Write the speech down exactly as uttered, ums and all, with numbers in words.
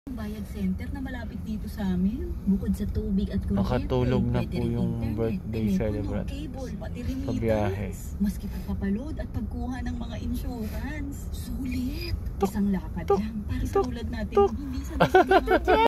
Bayad center na malapit dito sa amin. Bukod sa tubig at kuryente, Nakatulog na pwede po rin yung internet, birthday telepono, celebrant cable, pati rin sa biyahe. maski papapaload at pagkuha ng mga insurance. Sulit! Tuk, Isang lakad tuk, lang para sa tuk, tulad natin tuk. hindi sa